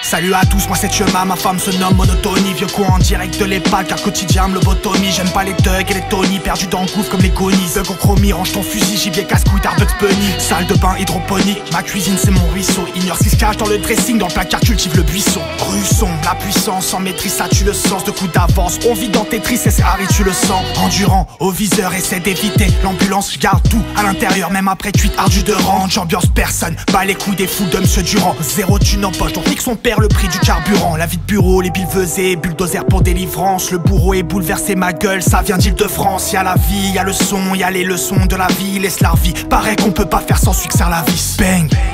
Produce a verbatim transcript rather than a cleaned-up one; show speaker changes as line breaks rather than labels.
Salut à tous, moi c'est Chema, ma femme se nomme Monotonie. Vieux con en direct de l'EHPAD car quotidien me lobotomie. J'aime pas les thugs et les Tony, perdus dans le gouffre comme les conis. Bug au chromie, range ton fusil, gibier casse-couille, Starbucks bunny. Salle de bain hydroponique, ma cuisine c'est mon ruisseau. Ignore ce qui se cache dans le dressing, dans le placard cultive le buisson. Rue sombre, la puissance, sans maîtrise ça tue le sens. De coups d'avance, on vit dans Tetris et c'est Harry tu le sens. Endurant, au viseur, essaie d'éviter l'ambulance, je garde tout à l'intérieur, même après cuite ardu de rente. J'ambiance personne, bas les couilles des fous de Monsieur Durand. Zéro thune en poche, donc nique son père le prix du carburant. La vie de bureau, les billevesés, bulldozer pour délivrance. Le bourreau est bouleversé, ma gueule, ça vient d'Île-de-France. Y'a la vie, y'a le son, y'a les leçons de la vie. Laisse la vie, paraît qu'on peut pas faire sans succès à la vis. Bang,